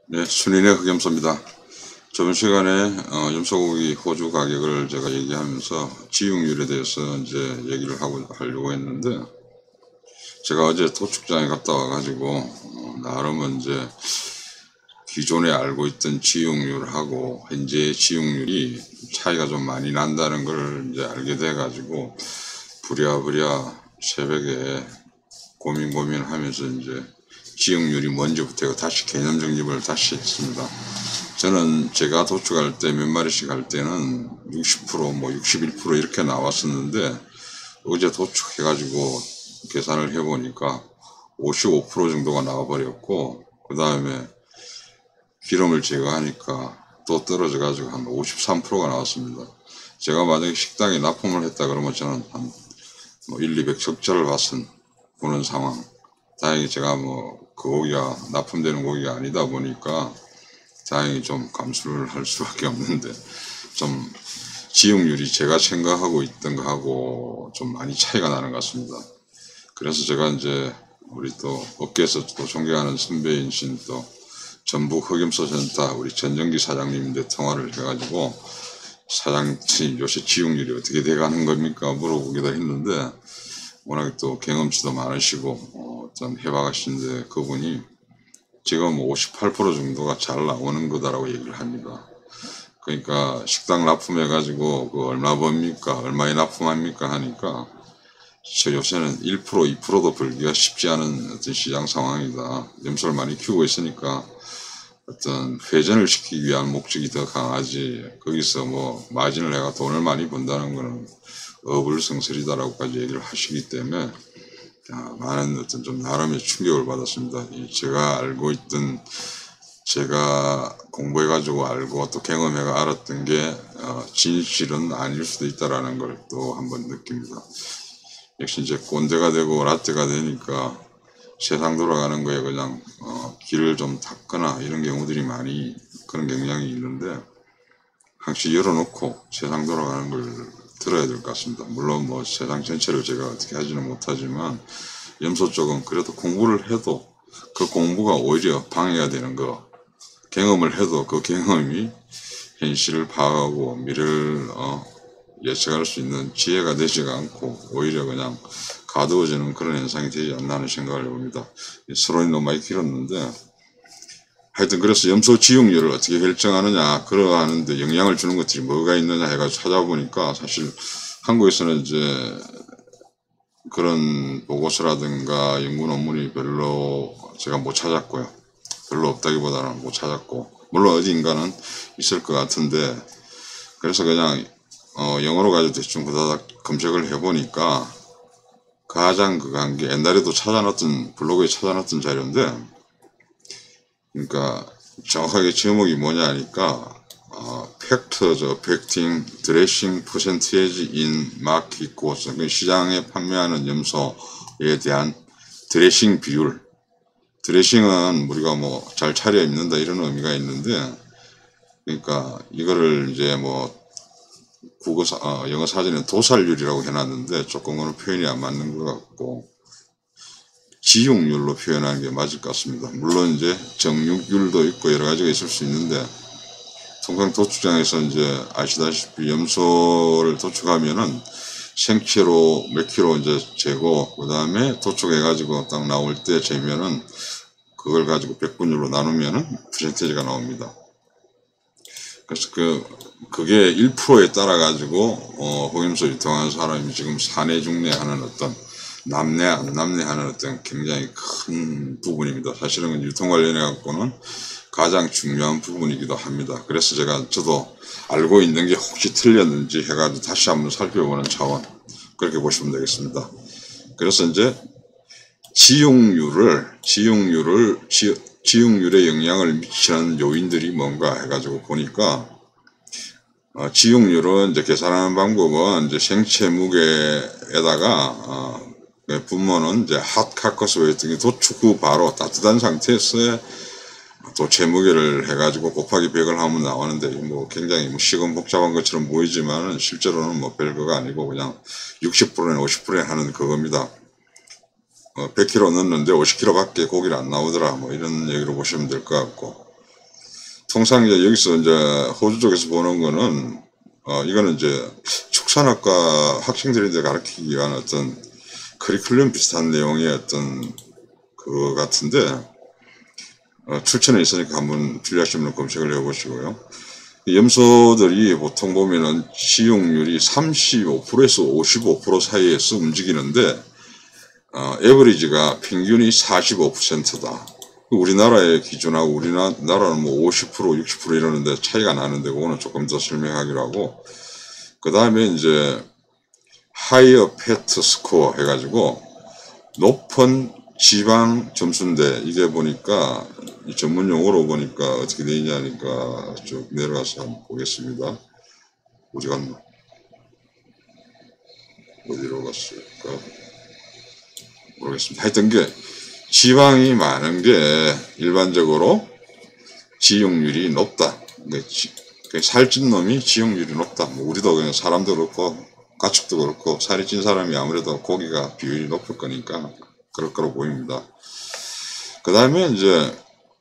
네, 순인의 흑염소입니다. 저번 시간에 염소고기 호주 가격을 제가 얘기하면서 지육률에 대해서 이제 얘기를 하려고 했는데, 제가 어제 도축장에 갔다 와가지고 나름은 이제 기존에 알고 있던 지육률하고 현재의 지육률이 차이가 좀 많이 난다는 걸 이제 알게 돼가지고 부랴부랴 새벽에 고민하면서 이제 지역률이 뭔지부터 다시 개념 정립을 다시 했습니다. 저는 제가 도축할 때 몇 마리씩 할 때는 60%, 뭐 61% 이렇게 나왔었는데 어제 도축해가지고 계산을 해보니까 55% 정도가 나와버렸고 그 다음에 기름을 제거하니까 또 떨어져가지고 한 53%가 나왔습니다. 제가 만약에 식당에 납품을 했다 그러면 저는 한 1, 200 적자를 보는 상황. 다행히 제가 그 고기가 납품되는 고기가 아니다 보니까 다행히 좀 감수를 할 수밖에 없는데 좀 지역률이 제가 생각하고 있던 거하고 좀 많이 차이가 나는 것 같습니다. 그래서 제가 이제 우리 또 업계에서 또 존경하는 선배이신 또 전북 흑염소센터 우리 전정기 사장님인데 통화를 해가지고 사장님 요새 지역률이 어떻게 돼가는 겁니까 물어보기도 했는데 워낙 또 경험치도 많으시고 좀 해박하신데 그분이 지금 58% 정도가 잘 나오는 거다라고 얘기를 합니다. 그러니까 식당 납품해가지고 그 얼마 법니까? 얼마에 납품합니까? 하니까 저 요새는 1%, 2%도 벌기가 쉽지 않은 어떤 시장 상황이다. 염소를 많이 키우고 있으니까 어떤 회전을 시키기 위한 목적이 더 강하지 거기서 마진을 내가 돈을 많이 번다는 거는 어불성설이다라고까지 얘기를 하시기 때문에 많은 어떤 좀 나름의 충격을 받았습니다. 제가 알고 있던 제가 공부해가지고 알고 또 경험해가 알았던 게 진실은 아닐 수도 있다라는 걸 또 한번 느낍니다. 역시 이제 꼰대가 되고 라떼가 되니까 세상 돌아가는 거에 그냥 길을 좀 닦거나 이런 경우들이 많이 그런 경향이 있는데 항상 열어놓고 세상 돌아가는 걸 들어야 될 것 같습니다. 물론 세상 전체를 제가 어떻게 하지는 못하지만 염소 쪽은 그래도 공부를 해도 그 공부가 오히려 방해가 되는 거 경험을 해도 그 경험이 현실을 파악하고 미래를 예측할 수 있는 지혜가 되지가 않고 오히려 그냥 가두어지는 그런 현상이 되지 않나 하는 생각을 해봅니다. 서론이 너무 많이 길었는데 하여튼 그래서 염소 지육률을 어떻게 결정하느냐 그러하는데 영향을 주는 것들이 뭐가 있느냐 해가지고 찾아보니까 사실 한국에서는 이제 그런 보고서라든가 연구 논문이 별로 제가 못 찾았고요. 별로 없다기보다는 못 찾았고 물론 어딘가는 있을 것 같은데 그래서 그냥 영어로 가지고 대충 후다닥 검색을 해보니까 가장 그한 게 옛날에도 찾아놨던 블로그에 찾아놨던 자료인데 그러니까 정확하게 제목이 뭐냐 하니까 Factors affecting dressing percentage in market goods 시장에 판매하는 염소에 대한 드레싱 비율 드레싱은 우리가 잘 차려 입는다 이런 의미가 있는데 그러니까 이거를 이제 영어 사전에 도살률이라고 해놨는데 조금 오늘 표현이 안 맞는 것 같고 지육률로 표현하는 게 맞을 것 같습니다. 물론 이제 정육률도 있고 여러 가지가 있을 수 있는데 통상 도축장에서 이제 아시다시피 염소를 도축하면은 생채로 몇 킬로 이제 재고 그 다음에 도축해가지고 딱 나올 때 재면은 그걸 가지고 백분율로 나누면은 퍼센테이지가 나옵니다. 그래서 그게 1%에 따라 가지고 흑염소 유통하는 사람이 지금 사내 중내 하는 어떤 남내 안 남내 하는 어떤 굉장히 큰 부분입니다. 사실은 유통 관련해 갖고는 가장 중요한 부분이기도 합니다. 그래서 저도 알고 있는 게 혹시 틀렸는지 해가지고 다시 한번 살펴보는 차원 그렇게 보시면 되겠습니다. 그래서 이제 지육률에 영향을 미치는 요인들이 뭔가 해가지고 보니까 지육률은 이제 계산하는 방법은 이제 생체 무게에다가 분모는 이제 핫 카커스 웨이트 도축 후 바로 따뜻한 상태에서 도체 무게를 해가지고 곱하기 100을 하면 나오는데 굉장히 시간 복잡한 것처럼 보이지만 실제로는 별거가 아니고 그냥 60%나 50% 하는 그겁니다. 100kg 넣었는데 50kg 밖에 고기를 안 나오더라 이런 얘기로 보시면 될 것 같고 통상 이제 여기서 이제 호주 쪽에서 보는 거는 이거는 이제 축산학과 학생들한테 가르치기 위한 어떤 커리큘럼 비슷한 내용의 어떤 그거 같은데 출처는 있으니까 한번 필요하시면 검색을 해보시고요. 염소들이 보통 보면은 지용률이 35%에서 55% 사이에서 움직이는데 에버리지가 평균이 45%다. 우리나라의 기준하고 우리나라는 뭐 50%, 60% 이러는데 차이가 나는데 그거는 조금 더 설명하기로 하고, 그 다음에 이제 하이어 패트 스코어 해가지고 높은 지방 점수인데, 이게 보니까 이 전문 용어로 보니까 어떻게 되어 있냐니까 쭉 내려가서 한번 보겠습니다. 어디 갔나? 어디로 갔을까? 모르겠습니다. 하여튼 게 지방이 많은 게 일반적으로 지용률이 높다. 살찐 놈이 지용률이 높다. 뭐 우리도 그냥 사람도 그렇고 가축도 그렇고 살이 찐 사람이 아무래도 고기가 비율이 높을 거니까 그럴 거로 보입니다. 그 다음에 이제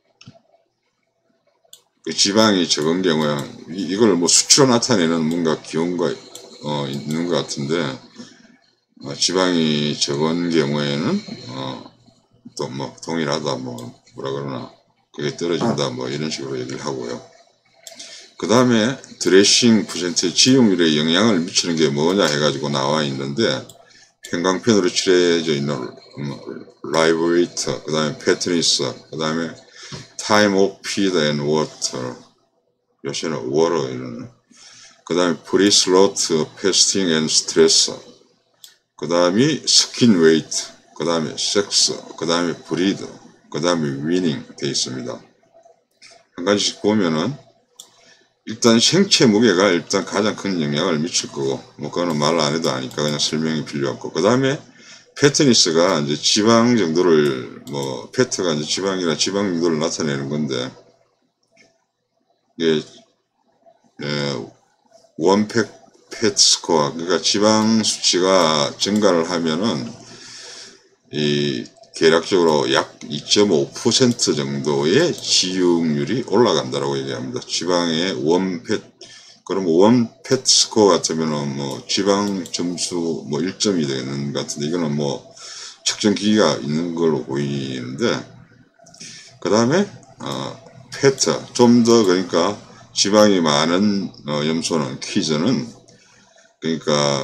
그 지방이 적은 경우에 이걸 뭐 수치로 나타내는 뭔가 기호가 있는 것 같은데, 지방이 적은 경우에는 또 뭐 동일하다 뭐 뭐라 그러나 그게 떨어진다 뭐 이런 식으로 얘기를 하고요. 그 다음에 드레싱 퍼센트의 지용률에 영향을 미치는 게 뭐냐 해가지고 나와 있는데, 형광펜으로 칠해져 있는 라이브 웨이트, 그 다음에 패트니스, 그 다음에 타임 오프 피드 앤 워터, 요새는 워터 이러는, 그 다음에 프리슬로트 패스팅 앤 스트레스, 그 다음에 스킨 웨이트, 그 다음에 섹스, 그 다음에 브리드, 그 다음에 위닝 되어 있습니다. 한 가지씩 보면은 일단 생체 무게가 일단 가장 큰 영향을 미칠 거고, 뭐 그거는 말 안 해도 아니까 그냥 설명이 필요 없고, 그 다음에 패트니스가 이제 지방 정도를, 뭐 패트가 이제 지방이나 지방 정도를 나타내는 건데, 이게 원팩 패트 스코어, 그러니까 지방 수치가 증가를 하면은 이 계략적으로 약 2.5% 정도의 지용률이 올라간다라고 얘기합니다. 지방의 원패트, 그럼 원패트 스코어 같으면은 뭐 지방 점수 뭐 1점이 되는 것 같은데, 이거는 뭐 측정 기기가 있는 걸로 보이는데, 그 다음에 패트 좀 더, 그러니까 지방이 많은 염소는, 퀴즈는 그러니까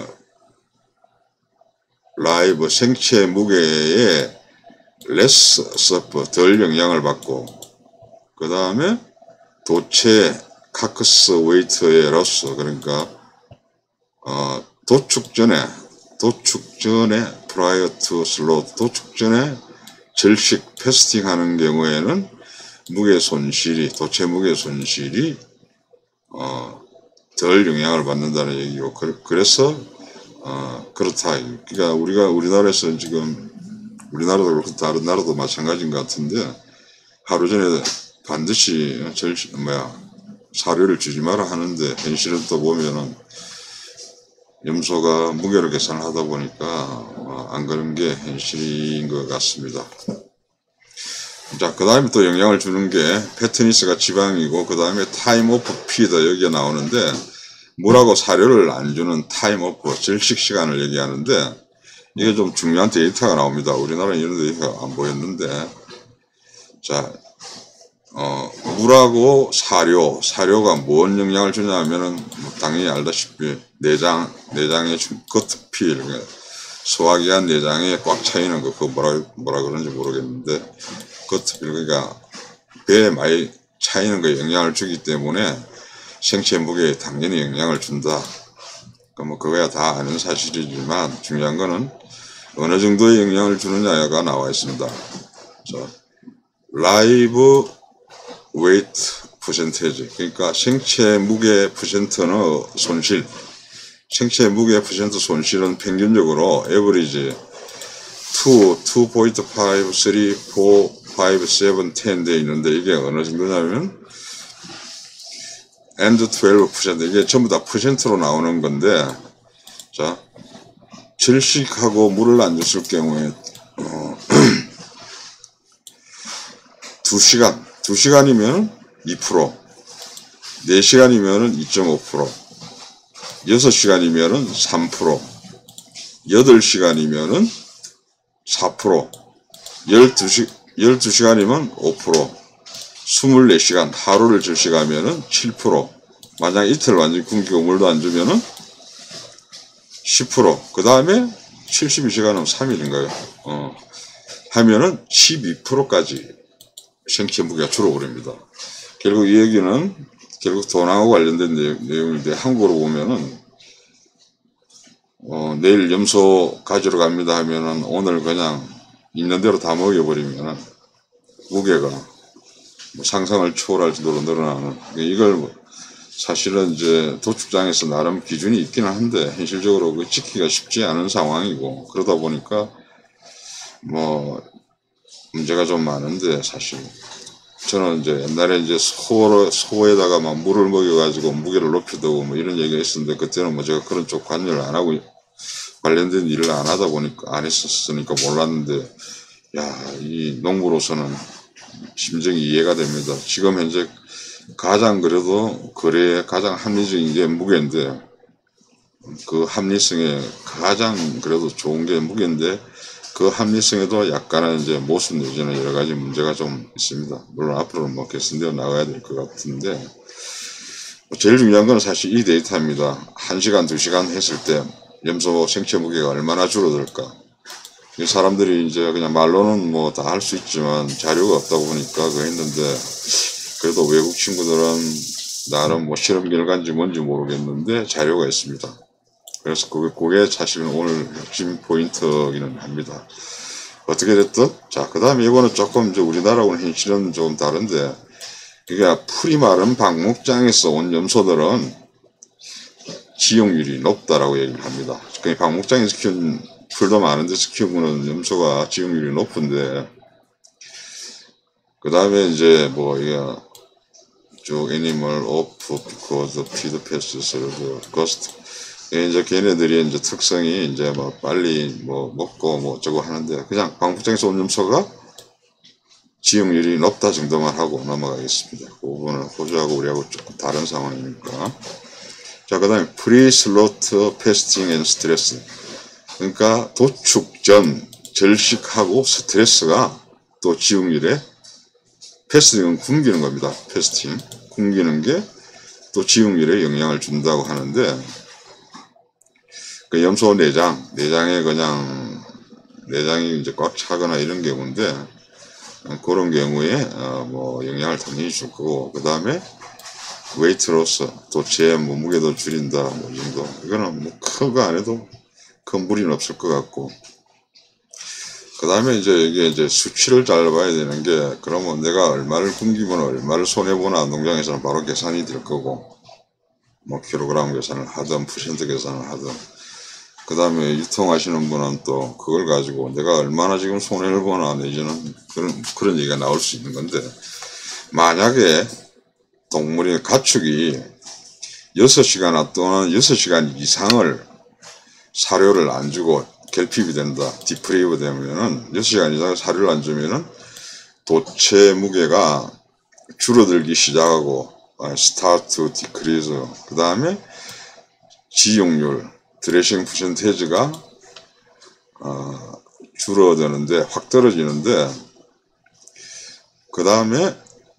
라이브 생체 무게에 레스 서프 덜 영향을 받고, 그 다음에 도체 카크스 웨이트의 로스, 그러니까 도축 전에 prior to slaughter, 도축 전에 절식 패스팅 하는 경우에는 무게 손실이, 도체 무게 손실이 덜 영향을 받는다는 얘기고, 그래서 그렇다. 그러니까 우리나라에서 지금, 우리나라도 그렇고 다른 나라도 마찬가지인 것 같은데, 하루 전에 반드시 사료를 주지 마라 하는데, 현실은 또 보면은 염소가 무게로 계산을 하다 보니까 안 그런 게 현실인 것 같습니다. 자, 그 다음에 또 영향을 주는 게 패트니스가 지방이고, 그 다음에 타임 오프 피드 여기가 나오는데, 물하고 사료를 안 주는 타임 오프, 절식 시간을 얘기하는데, 이게 좀 중요한 데이터가 나옵니다. 우리나라는 이런 데이터가 안 보였는데, 자, 물하고 사료가 뭔 영향을 주냐 하면은, 뭐 당연히 알다시피 내장의 겉필, 소화기관 내장에 꽉 차이는 거, 그거 뭐라 그러는지 모르겠는데, 겉필, 그러니까 배에 많이 차이는 거에 영향을 주기 때문에 생체 무게에 당연히 영향을 준다. 뭐 그거야 다 아는 사실이지만, 중요한 거는 어느 정도의 영향을 주느냐가 나와 있습니다. 자, 라이브 웨이트 퍼센테이지, 그러니까 생체 무게 퍼센트는 손실, 생체 무게 퍼센트 손실은 평균적으로 에버리지 2.5, 3, 4, 5, 7, 10 돼 있는데, 이게 어느 정도냐면 and 12%, 이게 전부 다 퍼센트로 나오는 건데, 자, 절식하고 물을 안 줬을 경우에 2시간이면 2%, 4시간이면은 2.5%, 6시간이면은 3%, 8시간이면은 4%, 12시간이면 5%, 24시간, 하루를 절식하면은 7%, 만약 이틀 완전히 굶기고 물도 안 주면은 10%, 그 다음에 72시간은 3일인가요? 하면은 12%까지 생체 무게가 줄어버립니다. 결국 이 얘기는 결국 돈하고 관련된 내용인데, 한국으로 보면은 내일 염소 가지러 갑니다 하면은 오늘 그냥 있는 대로 다 먹여버리면은 무게가 뭐 상상을 초월할 정도로 늘어나는, 이걸 사실은 이제 도축장에서 나름 기준이 있기는 한데 현실적으로 그 지키기가 쉽지 않은 상황이고, 그러다 보니까 뭐 문제가 좀 많은데, 사실 저는 이제 옛날에 이제 소에다가 막 물을 먹여가지고 무게를 높이고 뭐 이런 얘기가 있었는데, 그때는 뭐 제가 그런 쪽 관여를 안 하고 관련된 일을 안 하다 보니까, 안 했었으니까 몰랐는데, 야, 이 농부로서는 심정이 이해가 됩니다. 지금 현재 가장 그래도 거래에 가장 합리적인 게 무게인데, 그 합리성에 가장 그래도 좋은 게 무게인데, 그 합리성에도 약간은 이제 모순 내지는 여러 가지 문제가 좀 있습니다. 물론 앞으로는 뭐 개선되어 나가야 될 것 같은데, 제일 중요한 건 사실 이 데이터입니다. 1시간, 2시간 했을 때 염소 생체 무게가 얼마나 줄어들까. 사람들이 이제 그냥 말로는 뭐 다 할 수 있지만 자료가 없다 보니까 그거 했는데, 그래도 외국 친구들은 나름 뭐 실험 결과인지 뭔지 모르겠는데 자료가 있습니다. 그래서 그게 사실은 오늘 핵심 포인트이기는 합니다. 어떻게 됐든, 자, 그 다음에 이거는 조금 이제 우리나라하고는 현실은 좀 다른데, 그게 풀이 마른 방목장에서 온 염소들은 지용률이 높다라고 얘기를 합니다. 그러니까 방목장에서 키운, 풀도 많은 데서 키우는 염소가 지용률이 높은데, 그 다음에 이제 뭐 이게 쭉 애니멀 오프 비코즈 피드 패스 서브 거스트, 이제 걔네들이 이제 특성이 이제 뭐 빨리 뭐 먹고 뭐 어쩌고 하는데, 그냥 방목장에서 온 염소가 지용률이 높다 정도만 하고 넘어가겠습니다. 그 부분은 호주하고 우리하고 조금 다른 상황이니까. 자, 그 다음에 프리슬로트 패스팅 앤 스트레스, 그러니까 도축 전 절식하고 스트레스가 또 지용률에, 패스팅은 굶기는 겁니다. 패스팅, 굶기는 게 또 지용률에 영향을 준다고 하는데, 그 염소 내장에 그냥 내장이 이제 꽉 차거나 이런 경우인데, 그런 경우에 뭐 영향을 당연히 줄 거고, 그 다음에 웨이트로스, 도체 뭐 무게도 줄인다 뭐 이 정도, 이거는 뭐 큰 거 안 해도 큰 무리는 없을 것 같고, 그 다음에 이제 이게 이제 수치를 잘 봐야 되는 게, 그러면 내가 얼마를 굶기면 얼마를 손해보나 농장에서는 바로 계산이 될 거고, 뭐 킬로그램 계산을 하든 퍼센트 계산을 하든, 그 다음에 유통하시는 분은 또 그걸 가지고 내가 얼마나 지금 손해를 보나 내지는 그런 얘기가 나올 수 있는 건데, 만약에 동물의 가축이 6시간 또는 6시간 이상을 사료를 안 주고 결핍이 된다, 디프레이브 되면은 6시간 이상 사료를 안 주면은 도체 무게가 줄어들기 시작하고, start to decrease, 그 다음에 지용률, 드레싱 퍼센테이지가 줄어드는데, 확 떨어지는데, 그 다음에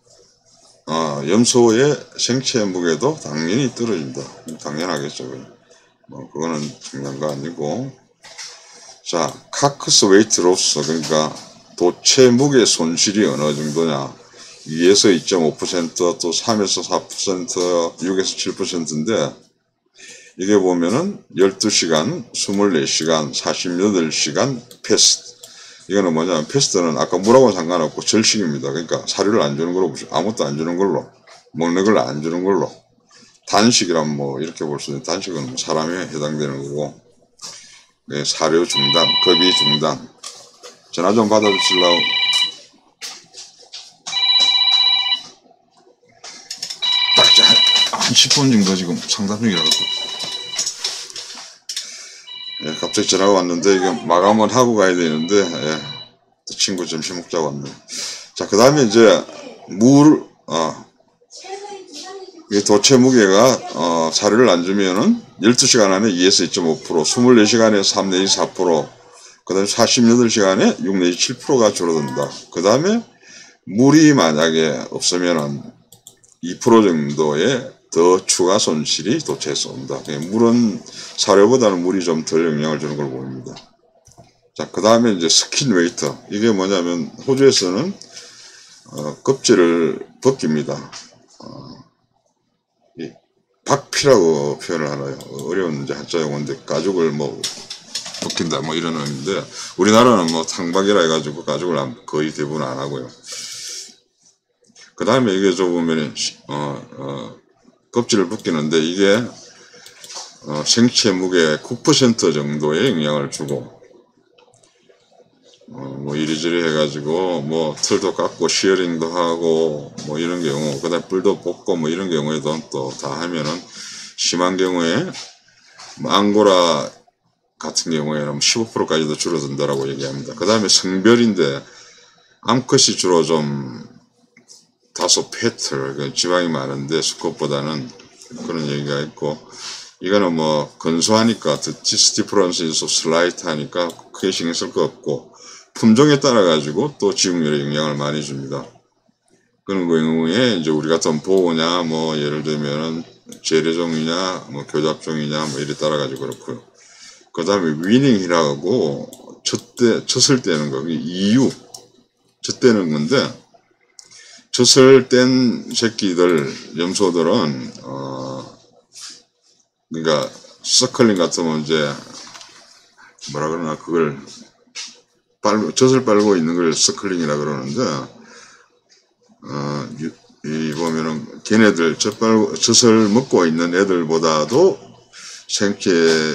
염소의 생체 무게도 당연히 떨어진다. 당연하겠죠. 뭐 그거는 중요한 거 아니고. 자, 카크스 웨이트 로스, 그러니까 도체 무게 손실이 어느 정도냐. 2에서 2.5%, 또 3에서 4%, 6에서 7%인데, 이게 보면은 12시간, 24시간, 48시간 패스트. 이거는 뭐냐면, 패스트는 아까 물하고는 상관없고 절식입니다. 그러니까 사료를 안 주는 걸로, 아무것도 안 주는 걸로, 먹는 걸 안 주는 걸로. 단식이란 뭐 이렇게 볼 수 있는, 단식은 뭐 사람에 해당되는 거고, 네, 사료 중단, 급이 중단. 전화 좀 받아주실라고. 딱 한 10분 정도 지금 상담 중이라고. 예, 갑자기 전화가 왔는데, 이거 마감을 하고 가야 되는데, 예, 또 친구 점심 먹자고 왔네. 자, 그 다음에 이제 이 도체 무게가 사료를 안 주면은 12시간 안에 2에서 2.5%, 24시간에 3 내지 4%, 그 다음에 48시간에 6 내지 7%가 줄어든다. 그 다음에 물이 만약에 없으면은 2% 정도의 더 추가 손실이 도체에서 온다. 물은 사료보다는 물이 좀 덜 영향을 주는 걸 보입니다. 자, 그 다음에 이제 스킨 웨이트. 이게 뭐냐면 호주에서는 껍질을 벗깁니다. 이 박피라고 표현을 하나요? 어려운 이제 한자 용어인데 가죽을 뭐 벗긴다 뭐 이런 의미인데 우리나라는 뭐 탕박이라 해가지고 가죽을 거의 대부분 안 하고요. 그 다음에 이게 저 보면 껍질을 벗기는데 이게 생체 무게 9% 정도의 영향을 주고 뭐 이리저리 해가지고 뭐 털도 깎고 시어링도 하고 뭐 이런 경우 그 다음에 뿔도 뽑고 뭐 이런 경우에도 또 다 하면은 심한 경우에 뭐 앙고라 같은 경우에는 15%까지도 줄어든다라고 얘기합니다. 그 다음에 성별인데 암컷이 주로 좀 다소 패트 지방이 많은데 수컷보다는 그런 얘기가 있고 이거는 뭐 근소하니까 디스디프런스에서 슬라이트 하니까 크게 신경 쓸 거 없고 품종에 따라 가지고 또 지용률에 영향을 많이 줍니다. 그런 경우에 이제 우리 같은 보호냐 뭐 예를 들면은 재래종이냐 뭐 교잡종이냐 뭐 이래 따라 가지고 그렇고요. 그 다음에 위닝이라고 젖을 떼는 거 이유 젖떼는 건데 젖을 뗀 새끼들 염소들은 그러니까 서클링 같으면 이제 뭐라 그러나 그걸 젖을 빨고 있는 걸 서클링이라 그러는데 이 보면은 걔네들 젖을 먹고 있는 애들보다도 생체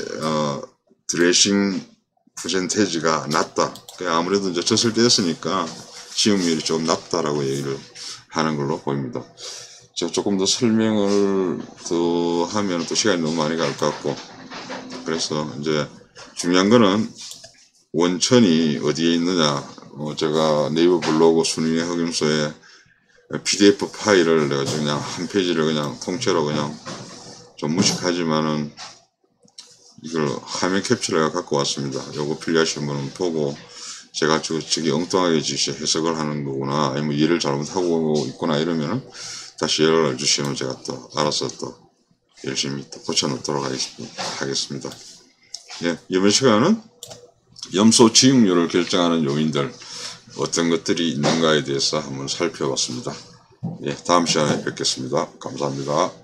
드레싱 퍼센테이지가 낮다. 아무래도 이제 젖을 뗐으니까 지용률이 좀 낮다라고 얘기를 하는 걸로 보입니다. 제가 조금 더 설명을 더 하면 또 시간이 너무 많이 갈 것 같고 그래서 이제 중요한 거는 원천이 어디에 있느냐 제가 네이버 블로그 순위의 흑염소에 PDF 파일을 내가 그냥 한 페이지를 그냥 통째로 그냥 좀 무식하지만은 이걸 화면 캡처를 갖고 왔습니다. 요거 필요하신 분은 보고 제가 저기 엉뚱하게 해석을 하는 거구나 아니면 이해를 잘못하고 있구나 이러면은 다시 연락을 주시면 제가 또 알아서 또 열심히 또 고쳐놓도록 하겠습니다. 예, 이번 시간은 염소 지육률을 결정하는 요인들 어떤 것들이 있는가에 대해서 한번 살펴봤습니다. 예, 다음 시간에 뵙겠습니다. 감사합니다.